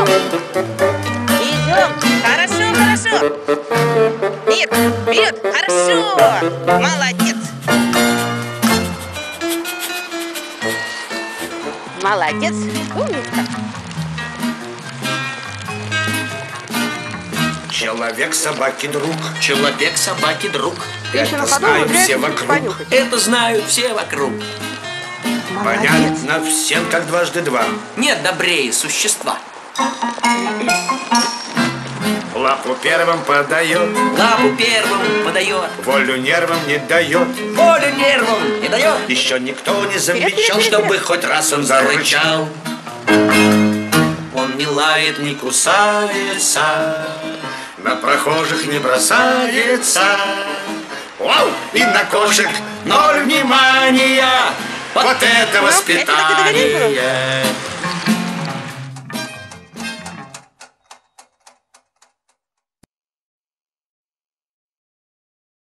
Идем. Хорошо, хорошо. Вперед, вперед. Хорошо. Молодец. Молодец. Умница. Человек собаки друг. Человек собаки друг. Это знают все вокруг. Это знают все вокруг. Понятно всем, как дважды два. Нет добрее существа. Лапу первым подает. Лапу первым подает. Волю нервам не дает. Волю нервам не дает. Еще никто не замечал, чтобы хоть раз он зарычал. Он не лает, не Кусается, на прохожих не бросается. Вау! И на кошек ноль внимания. Вот это воспитание.